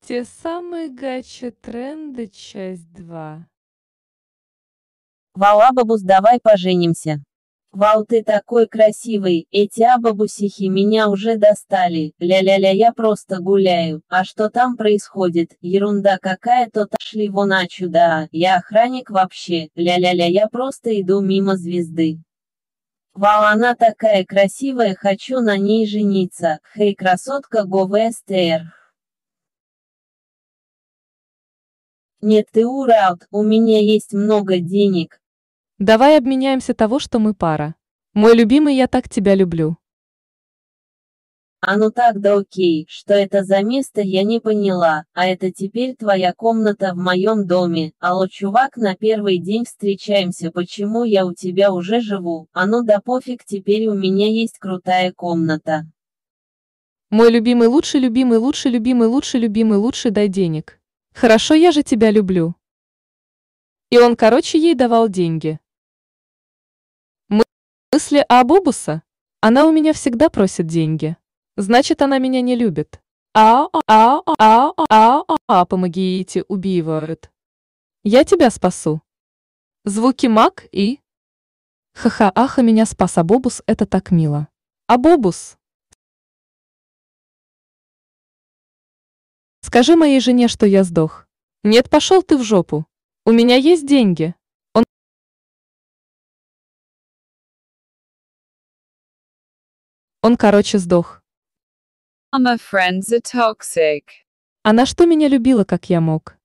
Те самые гача-тренды, часть 2. Вау, Абабус, давай поженимся. Вау, ты такой красивый, эти абабусихи меня уже достали, ля-ля-ля, я просто гуляю, а что там происходит, ерунда какая-то, шли вон отсюда, я охранник вообще, ля-ля-ля, я просто иду мимо звезды. Вау, она такая красивая, хочу на ней жениться, хей, красотка, го в СТР. Нет, ты урод, у меня есть много денег. Давай обменяемся того, что мы пара. Мой любимый, я так тебя люблю. А ну так, да окей, что это за место, я не поняла, а это теперь твоя комната в моем доме, алло, чувак, на первый день встречаемся, почему я у тебя уже живу, а ну да пофиг, теперь у меня есть крутая комната. Мой любимый, лучший, любимый, лучший, любимый, лучший, любимый, лучший, дай денег. Хорошо, я же тебя люблю. И он, короче, ей давал деньги. Мысли о Бобуса? Она у меня всегда просит деньги. Значит, она меня не любит. Помогите, убивают. Я тебя спасу. Звуки маг и... Ха-ха, аха, меня спас Абобус, это так мило. Абобус, скажи моей жене, что я сдох. Нет, пошел ты в жопу. У меня есть деньги. Он, короче, сдох. My friends are toxic. Она что, меня любила, как я мог?